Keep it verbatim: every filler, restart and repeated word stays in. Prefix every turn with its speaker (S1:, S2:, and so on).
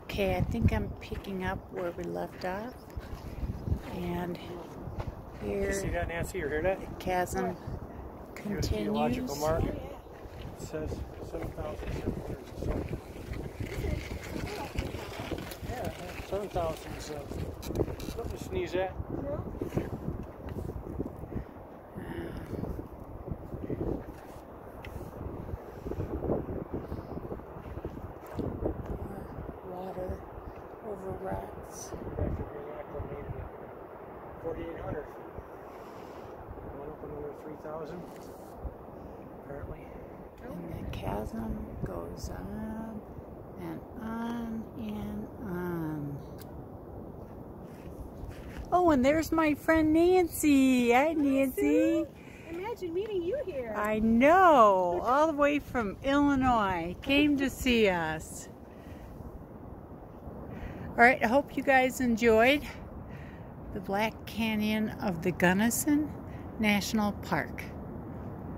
S1: Okay, I think I'm picking up where we left off. And here,
S2: you see that, Nancy? You hear that?
S1: the chasm continues.
S2: Geological mark. It says seven thousand seven hundred. Yeah, seven thousand is uh, something to sneeze at.
S1: Water over rocks.
S2: forty-eight hundred. Went up another three thousand, apparently.
S1: And the chasm goes on and on and on. Oh, and there's my friend Nancy. Hi, Nancy.
S3: Imagine meeting you here.
S1: I know, all the way from Illinois. Came to see us. All right, I hope you guys enjoyed the Black Canyon of the Gunnison National Park.